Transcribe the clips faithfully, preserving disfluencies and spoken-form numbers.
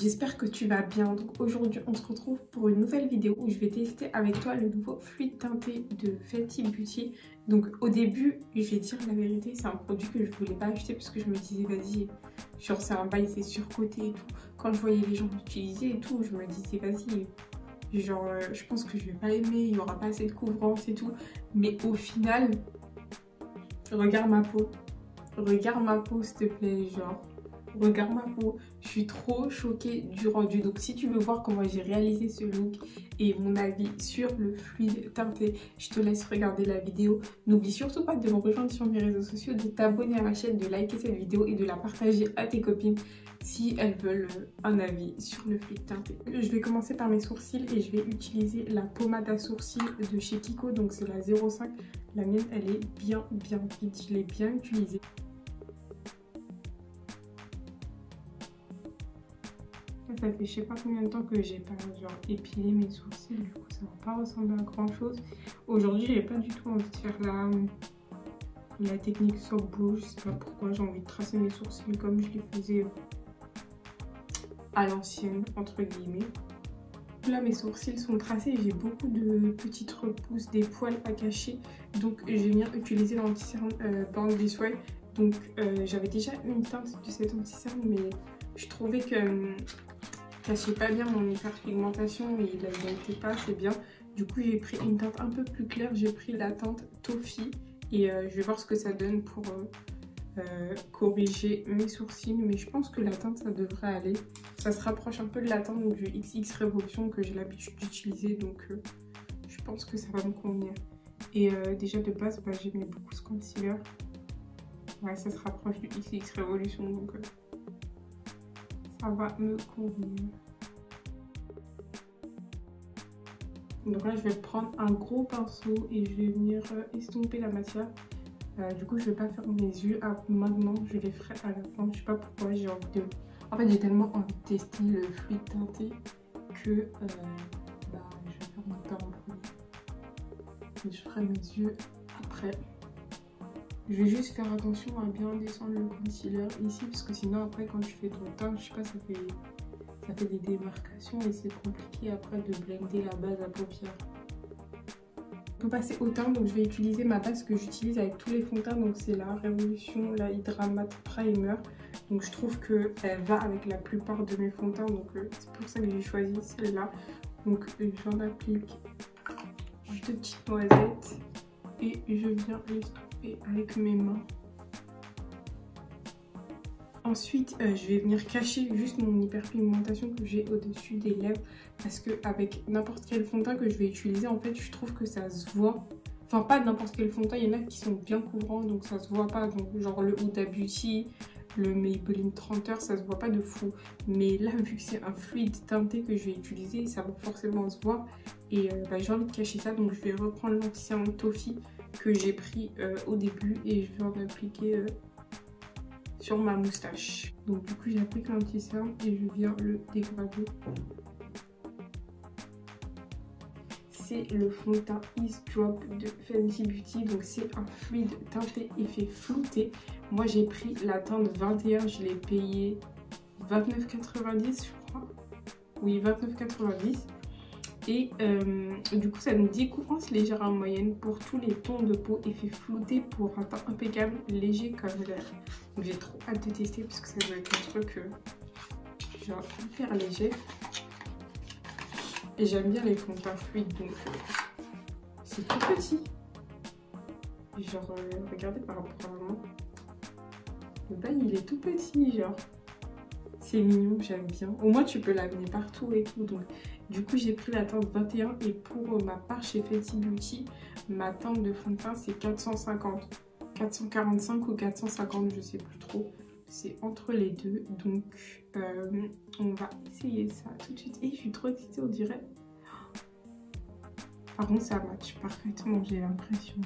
j'espère que tu vas bien. Donc aujourd'hui on se retrouve pour une nouvelle vidéo où je vais tester avec toi le nouveau fluide teinté de Fenty Beauty. Donc au début, je vais dire la vérité, c'est un produit que je voulais pas acheter parce que je me disais vas-y, genre c'est un bail, c'est surcoté et tout. Quand je voyais les gens l'utiliser et tout, je me disais vas-y, genre euh, je pense que je vais pas l'aimer, il y aura pas assez de couvrance et tout. Mais au final, regarde ma peau, regarde ma peau s'il te plaît, genre regarde ma peau, je suis trop choquée du rendu. Donc si tu veux voir comment j'ai réalisé ce look et mon avis sur le fluide teinté, je te laisse regarder la vidéo. N'oublie surtout pas de me rejoindre sur mes réseaux sociaux, de t'abonner à ma chaîne, de liker cette vidéo et de la partager à tes copines si elles veulent un avis sur le fluide teinté. Je vais commencer par mes sourcils et je vais utiliser la pommade à sourcils de chez Kiko, donc c'est la zéro cinq. La mienne elle est bien bien vide, je l'ai bien utilisée. Ça fait je sais pas combien de temps que j'ai pas genre épilé mes sourcils, du coup ça va pas ressembler à grand chose. Aujourd'hui j'ai pas du tout envie de faire la, la technique soft brow, je sais pas pourquoi, j'ai envie de tracer mes sourcils comme je les faisais à l'ancienne entre guillemets. Là mes sourcils sont tracés, j'ai beaucoup de petites repousses, des poils à cacher, donc je vais venir utiliser l'anti-cerne euh, Born This Way. Donc euh, j'avais déjà une teinte de cet anti-cerne mais je trouvais que euh, cachait pas bien mon hyperpigmentation et la n'était pas assez bien. Du coup j'ai pris une teinte un peu plus claire, j'ai pris la teinte Toffee et euh, je vais voir ce que ça donne pour euh, euh, corriger mes sourcils. Mais je pense que la teinte ça devrait aller. Ça se rapproche un peu de la teinte du X X Révolution que j'ai l'habitude d'utiliser, donc euh, je pense que ça va me convenir. Et euh, déjà de base bah, j'aimais beaucoup ce concealer. Ouais, ça se rapproche du X X Révolution, donc... Euh, ça va me convenir. Donc là je vais prendre un gros pinceau et je vais venir estomper la matière. Euh, du coup je vais pas faire mes yeux à maintenant, je les ferai à la fin. Je sais pas pourquoi j'ai envie de... En fait j'ai tellement envie de tester le fluide teinté que euh, bah, je vais faire mon teint en premier. Et je ferai mes yeux après. Je vais juste faire attention à bien descendre le concealer ici parce que sinon après quand tu fais ton teint, je sais pas, ça fait, ça fait des démarcations et c'est compliqué après de blender la base à paupières. On peut passer au teint, donc je vais utiliser ma base que j'utilise avec tous les fonds de teint, donc c'est la Révolution, la Hydra Matte Primer. Donc je trouve qu'elle va avec la plupart de mes fonds de teint, donc euh, c'est pour ça que j'ai choisi celle-là. Donc j'en applique deux petites noisettes et je viens l'estomper avec mes mains. Ensuite euh, je vais venir cacher juste mon hyperpigmentation que j'ai au-dessus des lèvres, parce que avec n'importe quel fond de teint que je vais utiliser, en fait je trouve que ça se voit. Enfin pas n'importe quel fond de teint, il y en a qui sont bien couvrants donc ça se voit pas, donc genre le Huda Beauty, le Maybelline trente heures, ça se voit pas de fou. Mais là vu que c'est un fluide teinté que je vais utiliser, ça va forcément se voir et euh, bah, j'ai envie de cacher ça, donc je vais reprendre l'anti-cerne Toffee que j'ai pris euh, au début et je vais en appliquer euh, sur ma moustache. Donc du coup j'applique l'anti-cerne et je viens le dégrader. C'est le fond de teint Ease Drop de Fenty Beauty, donc c'est un fluide teinté effet flouté. Moi j'ai pris la teinte vingt et un, je l'ai payé vingt-neuf quatre-vingt-dix je crois. Oui, vingt-neuf quatre-vingt-dix. Et euh, du coup ça a une découvrance légère en moyenne pour tous les tons de peau, effet flouté pour un teint impeccable, léger comme l'air. Donc j'ai trop hâte de tester parce que ça doit être un truc euh, genre hyper léger. Et j'aime bien les fonds de teint fluides, donc euh, c'est tout petit. Genre euh, regardez par rapport à moi, le bail il est tout petit, genre c'est mignon, j'aime bien. Au moins tu peux l'amener partout et tout. Donc du coup j'ai pris la teinte vingt et un et pour ma part chez Fenty Beauty, ma teinte de fond de teint c'est quatre cent cinquante, quatre cent quarante-cinq ou quatre cent cinquante, je sais plus trop. C'est entre les deux, donc euh, on va essayer ça tout de suite. Et je suis trop excitée, on dirait. Par contre ça match parfaitement, j'ai l'impression.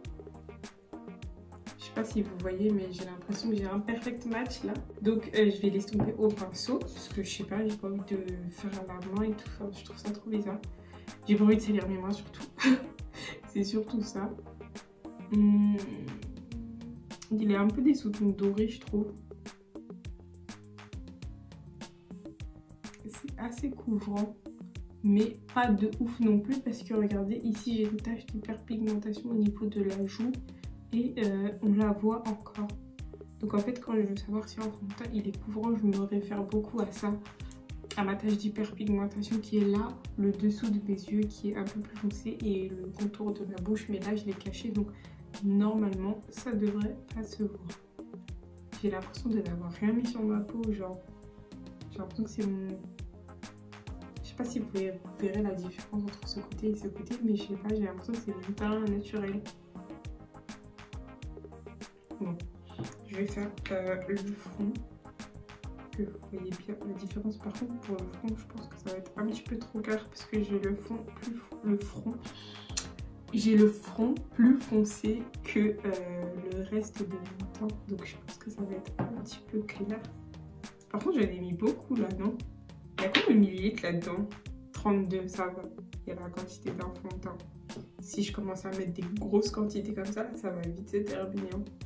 Je sais pas si vous voyez, mais j'ai l'impression que j'ai un perfect match là. Donc euh, je vais l'estomper au pinceau, parce que je sais pas, j'ai pas envie de faire à la main et tout, enfin, je trouve ça trop bizarre. J'ai pas envie de salir mes mains surtout. C'est surtout ça. Hum... Il est un peu des sous-tons dorés je trouve. c'est assez couvrant, mais pas de ouf non plus parce que regardez, ici j'ai une tache d'hyperpigmentation au niveau de la joue et euh, on la voit encore. Donc en fait, quand je veux savoir si un fond de teint il est couvrant, je me réfère beaucoup à ça, à ma tache d'hyperpigmentation qui est là, le dessous de mes yeux qui est un peu plus foncé et le contour de ma bouche, mais là je l'ai caché, donc normalement ça devrait pas se voir. J'ai l'impression de n'avoir rien mis sur ma peau, genre j'ai l'impression que c'est mon... Je sais pas si vous verrez la différence entre ce côté et ce côté, mais je sais pas, j'ai l'impression que c'est mon teint naturel. Bon, je vais faire euh, le front, que vous voyez bien la différence. Par contre, pour le front, je pense que ça va être un petit peu trop clair parce que j'ai le fond plus le front, j'ai le front plus foncé que euh, le reste de mon teint, donc je pense que ça va être un petit peu clair. Par contre, j'en ai mis beaucoup là, non? Il y a combien de millilitres là-dedans? trente-deux, ça va. Il y a la quantité d'un fond de teint. Si je commence à mettre des grosses quantités comme ça, ça va vite se terminer.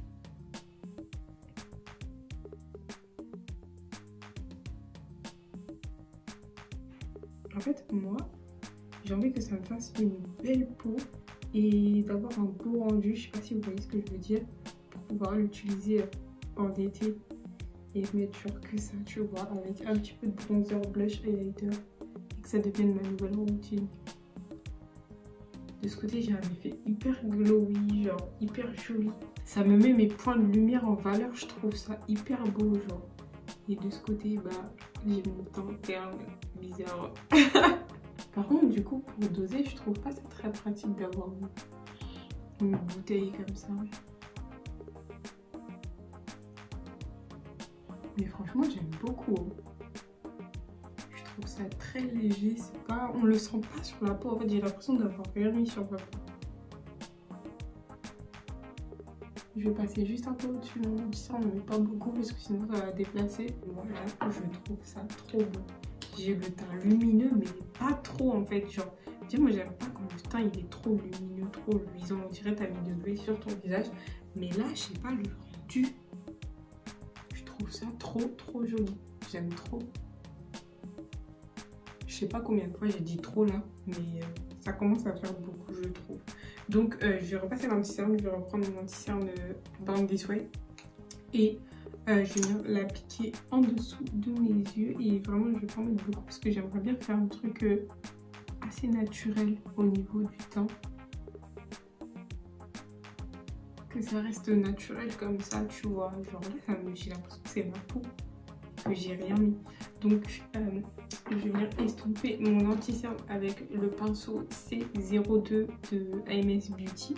En fait, moi, j'ai envie que ça me fasse une belle peau et d'avoir un beau rendu. Je sais pas si vous voyez ce que je veux dire, pour pouvoir l'utiliser en été et mettre sur que ça, tu vois, avec un petit peu de bronzer, blush, highlighter et que ça devienne ma nouvelle routine. De ce côté, j'ai un effet hyper glowy, genre hyper joli. Ça me met mes points de lumière en valeur, je trouve ça hyper beau, genre. Et de ce côté, bah, j'ai mon teint terne, bizarre. Par contre, du coup, pour doser, je trouve pas ça très pratique d'avoir une bouteille comme ça. Mais franchement, j'aime beaucoup. Je trouve ça très léger, c'est pas... On le sent pas sur la peau, en fait, j'ai l'impression d'avoir rien mis sur ma peau. Je vais passer juste un peu au-dessus de mon lentilleur, mais pas beaucoup parce que sinon ça va déplacer. Voilà, je trouve ça trop beau. J'ai le teint lumineux, mais pas trop en fait. Genre, tu sais, moi j'aime pas quand le teint il est trop lumineux, trop luisant. On dirait que t'as mis de l'huile sur ton visage. Mais là, je sais pas, le rendu, je trouve ça trop trop joli. J'aime trop. Je sais pas combien de fois j'ai dit trop là, mais euh, ça commence à faire beaucoup, je trouve. Donc euh, je vais repasser l'anti-cerne, je vais reprendre mon anti-cerne Born This Way et euh, je vais venir l'appliquer en dessous de mes yeux et vraiment je vais pas en mettre beaucoup parce que j'aimerais bien faire un truc euh, assez naturel au niveau du teint. Que ça reste naturel comme ça, tu vois, genre là j'ai l'impression que c'est ma peau, que j'ai rien mis. Donc euh, je vais venir estomper mon anti-cerne avec le pinceau C zéro deux de A M S Beauty.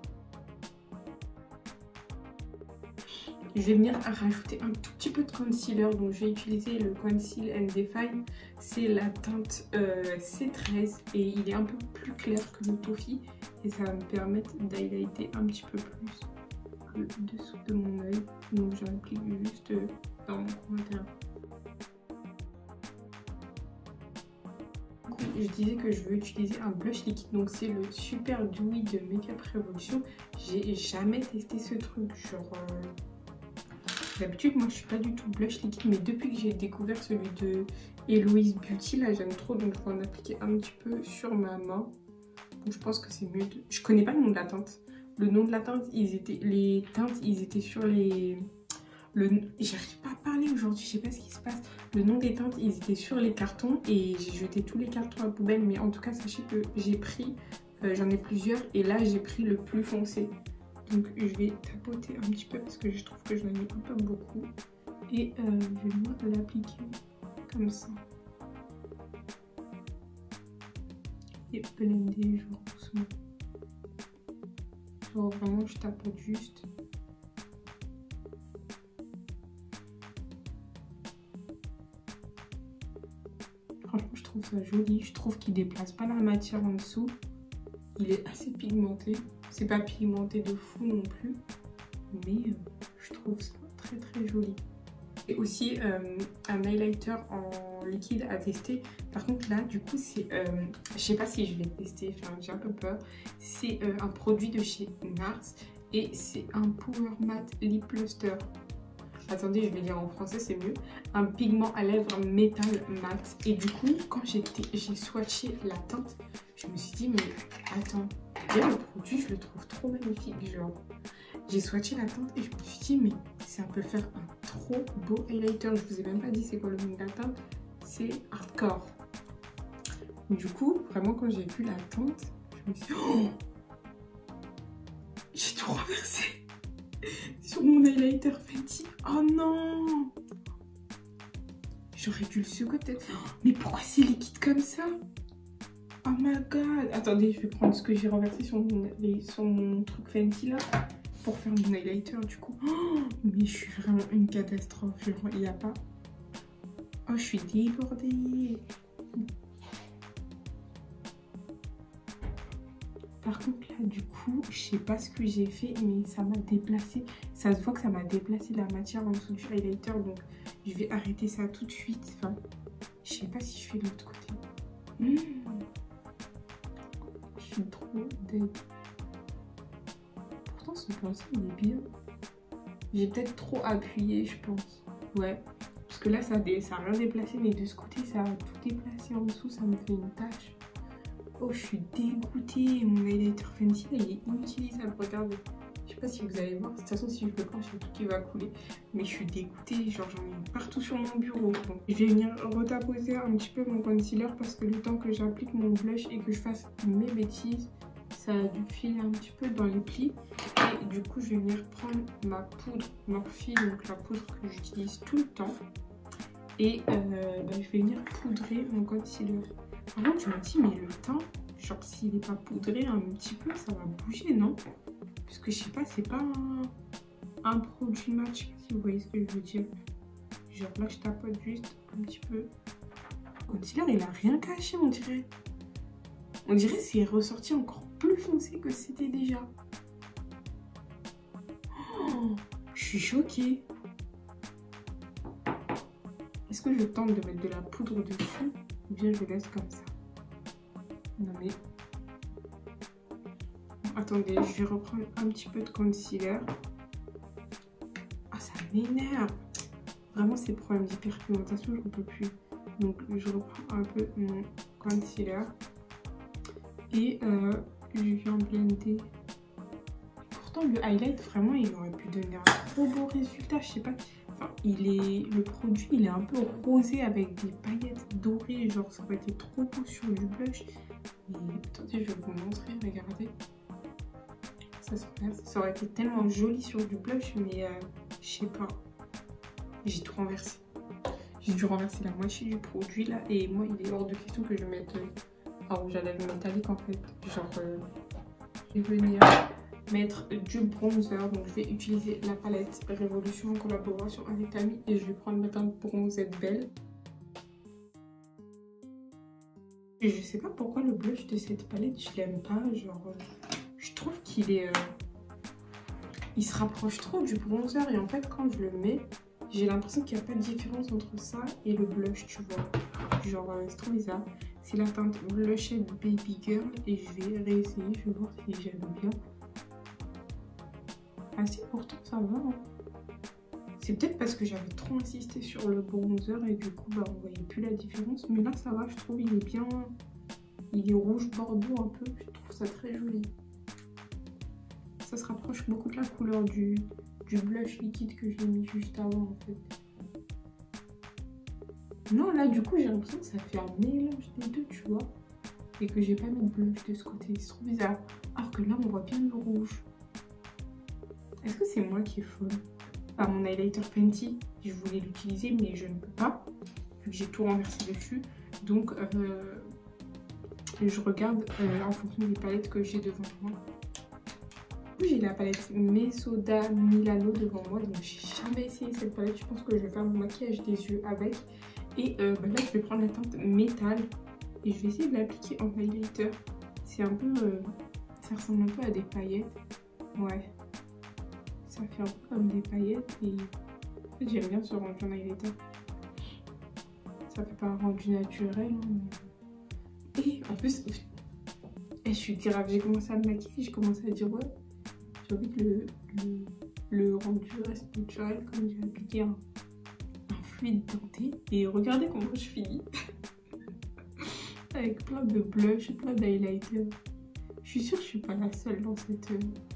Je vais venir rajouter un tout petit peu de concealer, donc je vais utiliser le Conceal and Define. C'est la teinte euh, C treize et il est un peu plus clair que le Toffee et ça va me permettre d'highlighter un petit peu plus le dessous de mon œil. Donc j'applique juste dans mon coin intérieur. Je disais que je veux utiliser un blush liquide, donc c'est le Super Dewy de Makeup Revolution. J'ai jamais testé ce truc, genre euh... d'habitude moi je suis pas du tout blush liquide, mais depuis que j'ai découvert celui de Eloise Beauty là j'aime trop, donc je vais en appliquer un petit peu sur ma main. Donc je pense que c'est mieux de... Je connais pas le nom de la teinte, le nom de la teinte, ils étaient... les teintes ils étaient sur les... Le... J'arrive pas à parler aujourd'hui, je sais pas ce qui se passe. Le nom des teintes, ils étaient sur les cartons et j'ai jeté tous les cartons à la poubelle. Mais en tout cas, sachez que j'ai pris, euh, j'en ai plusieurs et là, j'ai pris le plus foncé. Donc, je vais tapoter un petit peu parce que je trouve que j'en ai mis un peu beaucoup. Et euh, je vais moi l'appliquer comme ça. Et blender, genre doucement. Genre vraiment, je tapote juste. Franchement, je trouve ça joli. Je trouve qu'il déplace pas la matière en dessous. Il est assez pigmenté. C'est pas pigmenté de fou non plus. Mais euh, je trouve ça très très joli. Et aussi euh, un highlighter en liquide à tester. Par contre là, du coup, c'est... Euh, je sais pas si je vais tester. Enfin, j'ai un peu peur. C'est euh, un produit de chez Nars. Et c'est un Power Matte Lip Luster. attendez, je vais dire en français, c'est mieux. Un pigment à lèvres métal mat. Et du coup, quand j'ai swatché la teinte, je me suis dit, mais attends, bien le produit, je le trouve trop magnifique. Genre, j'ai swatché la teinte et je me suis dit, mais ça peut faire un trop beau highlighter. Je vous ai même pas dit c'est quoi le nom de la teinte. C'est Hardcore. Du coup, vraiment, quand j'ai vu la teinte, je me suis dit, oh, j'ai tout renversé sur mon highlighter Fenty. Oh non! J'aurais dû le secouer peut-être. Mais pourquoi c'est liquide comme ça? Oh my god! Attendez, je vais prendre ce que j'ai renversé sur mon, les, sur mon truc Fenty là pour faire mon highlighter du coup. Oh, mais je suis vraiment une catastrophe. Il n'y a pas. Oh, je suis débordée. Par contre là du coup je sais pas ce que j'ai fait mais ça m'a déplacé, ça se voit que ça m'a déplacé la matière en dessous du highlighter, donc je vais arrêter ça tout de suite. Enfin je sais pas si je fais de l'autre côté. Mmh. Je suis trop dead. Pourtant ce pinceau il est bien. J'ai peut-être trop appuyé je pense. Ouais. Parce que là ça a, ça a rien déplacé mais de ce côté ça a tout déplacé en dessous, ça me fait une tache. Oh, je suis dégoûtée. Mon highlighter Fenty, il est inutilisable. Regardez. Je sais pas si vous allez voir. De toute façon, si je le prends, je sais tout qui va couler. Mais je suis dégoûtée. Genre, j'en ai partout sur mon bureau. Bon, je vais venir retaposer un petit peu mon concealer parce que le temps que j'applique mon blush et que je fasse mes bêtises, ça a dû filer un petit peu dans les plis. Et du coup, je vais venir prendre ma poudre Morphe, donc la poudre que j'utilise tout le temps. Et euh, bah, je vais venir poudrer mon concealer. Par contre, je me dis, mais le teint, genre s'il n'est pas poudré un petit peu, ça va bouger, non? Parce que je sais pas, c'est pas un, un produit match, je sais pas si vous voyez ce que je veux dire. Genre là, je tapote juste un petit peu. Le concealer, il a rien caché, on dirait. On dirait que c'est ressorti encore plus foncé que c'était déjà. Oh, je suis choquée. Est-ce que je tente de mettre de la poudre dessus ou bien je laisse comme ça? Non mais... Bon, attendez, je vais reprendre un petit peu de concealer. Ah, ça m'énerve. Vraiment, ces problèmes d'hyperpigmentation, je ne peux plus. Donc, je reprends un peu mon concealer. Et euh, je viens blender. Pourtant, le highlight, vraiment, il aurait pu donner un trop beau résultat. Je sais pas... Enfin, il est, le produit il est un peu rosé avec des paillettes dorées, genre ça aurait été trop beau sur du blush. Mais attendez, je vais vous montrer, regardez. Ça, ça aurait été tellement joli sur du blush, mais euh, je sais pas. J'ai tout renversé. J'ai dû renverser la moitié du produit là, et moi il est hors de question que je mette un rouge à lèvres métallique en fait. Genre, euh, je vais venir mettre du bronzer, donc je vais utiliser la palette Révolution en collaboration avec Camille et je vais prendre ma teinte bronzette belle. Et je sais pas pourquoi le blush de cette palette je l'aime pas, genre je trouve qu'il est euh, il se rapproche trop du bronzer et en fait quand je le mets j'ai l'impression qu'il n'y a pas de différence entre ça et le blush, tu vois, genre euh, c'est trop bizarre. C'est la teinte Blushette Baby Girl et je vais réessayer, je vais voir si j'aime bien. Ah si, pourtant ça va. Hein. C'est peut-être parce que j'avais trop insisté sur le bronzer et du coup bah, on voyait plus la différence. Mais là ça va, je trouve il est bien, il est rouge bordeaux un peu, je trouve ça très joli. Ça se rapproche beaucoup de la couleur du, du blush liquide que j'ai mis juste avant en fait. Non là du coup j'ai l'impression que ça fait un mélange des deux tu vois. Et que j'ai pas mis de blush de ce côté, c'est trop bizarre. Alors que là on voit bien le rouge. Est-ce que c'est moi qui est folle? Enfin, mon highlighter Fenty, je voulais l'utiliser mais je ne peux pas, vu que j'ai tout renversé dessus. Donc, euh, je regarde euh, en fonction des palettes que j'ai devant moi. J'ai la palette Mesoda Milano devant moi, donc j'ai jamais essayé cette palette. Je pense que je vais faire mon maquillage des yeux avec. Et euh, bah là, je vais prendre la teinte métal et je vais essayer de l'appliquer en highlighter. C'est un peu... Euh, ça ressemble un peu à des paillettes. Ouais. Ça fait un peu comme des paillettes et en fait j'aime bien ce rendu en highlighter. Ça fait pas un rendu naturel. Hein. Et en plus, et je suis grave, j'ai commencé à me maquiller, j'ai commencé à dire ouais, j'ai envie de le, le, le rendu reste naturel, comme j'ai appliqué un, un fluide teinté. Et regardez comment je finis. Avec plein de blush, plein d'highlighter. Je suis sûre que je suis pas la seule dans cette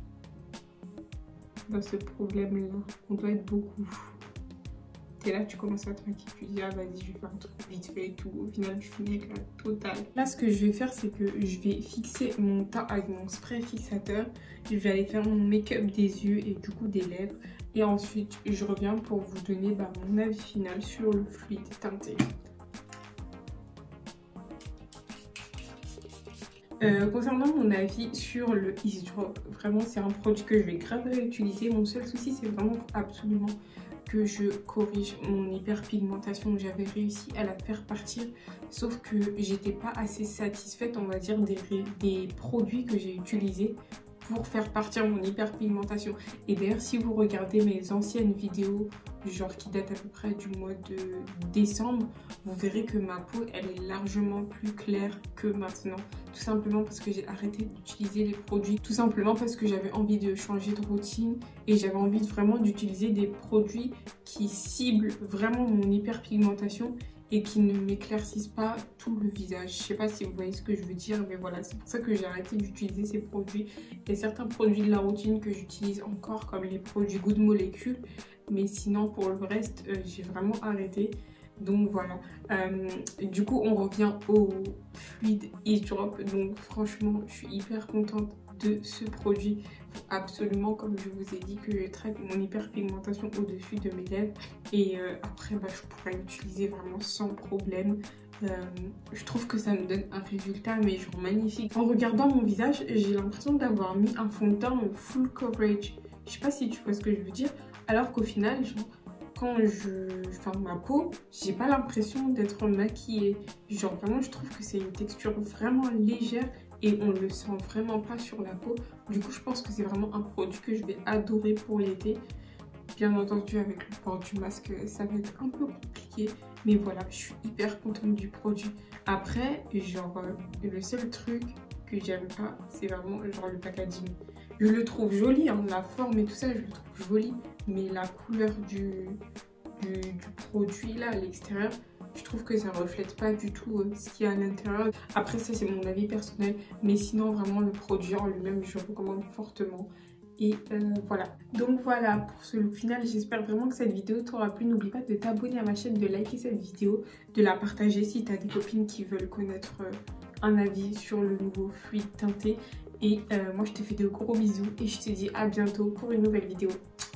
dans ce problème là. On doit être beaucoup. Et là tu commences à te maquiller, tu dis ah vas-y je vais faire un truc vite fait et tout. Au final tu finis avec la totale. Là ce que je vais faire c'est que je vais fixer mon teint avec mon spray fixateur. Je vais aller faire mon make-up des yeux et du coup des lèvres. Et ensuite je reviens pour vous donner bah, mon avis final sur le fluide teinté. Euh, concernant mon avis sur le Ease Drop, vraiment c'est un produit que je vais grave réutiliser. Mon seul souci c'est vraiment absolument que je corrige mon hyperpigmentation. J'avais réussi à la faire partir, sauf que j'étais pas assez satisfaite on va dire des, des produits que j'ai utilisés pour faire partir mon hyperpigmentation. Et d'ailleurs si vous regardez mes anciennes vidéos genre qui datent à peu près du mois de décembre, vous verrez que ma peau elle est largement plus claire que maintenant, tout simplement parce que j'ai arrêté d'utiliser les produits, tout simplement parce que j'avais envie de changer de routine et j'avais envie vraiment d'utiliser des produits qui ciblent vraiment mon hyperpigmentation et qui ne m'éclaircissent pas tout le visage. Je sais pas si vous voyez ce que je veux dire, mais voilà, c'est pour ça que j'ai arrêté d'utiliser ces produits. Il y a certains produits de la routine que j'utilise encore, comme les produits Good Molecule, mais sinon pour le reste, euh, j'ai vraiment arrêté. Donc voilà, euh, du coup on revient au fluide Ease Drop. Donc franchement, je suis hyper contente de ce produit. Faut absolument, comme je vous ai dit, que je traite mon hyperpigmentation au-dessus de mes lèvres. Et euh, après, bah, je pourrais l'utiliser vraiment sans problème. Euh, je trouve que ça me donne un résultat mais genre magnifique. En regardant mon visage, j'ai l'impression d'avoir mis un fond de teint full coverage. Je sais pas si tu vois ce que je veux dire. Alors qu'au final, genre, quand je... Enfin, ma peau, j'ai pas l'impression d'être maquillée. Genre vraiment, je trouve que c'est une texture vraiment légère et on le sent vraiment pas sur la peau. Du coup, je pense que c'est vraiment un produit que je vais adorer pour l'été. Bien entendu, avec le port du masque, ça va être un peu compliqué. Mais voilà, je suis hyper contente du produit. Après, genre, le seul truc que j'aime pas, c'est vraiment genre le packaging. Je le trouve joli, hein, la forme et tout ça, je le trouve joli. Mais la couleur du, du, du produit là à l'extérieur, je trouve que ça reflète pas du tout euh, ce qu'il y a à l'intérieur. Après ça c'est mon avis personnel, mais sinon vraiment le produit en lui-même je recommande fortement. Et euh, voilà, donc voilà pour ce look final. J'espère vraiment que cette vidéo t'aura plu. N'oublie pas de t'abonner à ma chaîne, de liker cette vidéo, de la partager si t'as des copines qui veulent connaître euh, un avis sur le nouveau fluide teinté. Et euh, moi je te fais de gros bisous et je te dis à bientôt pour une nouvelle vidéo.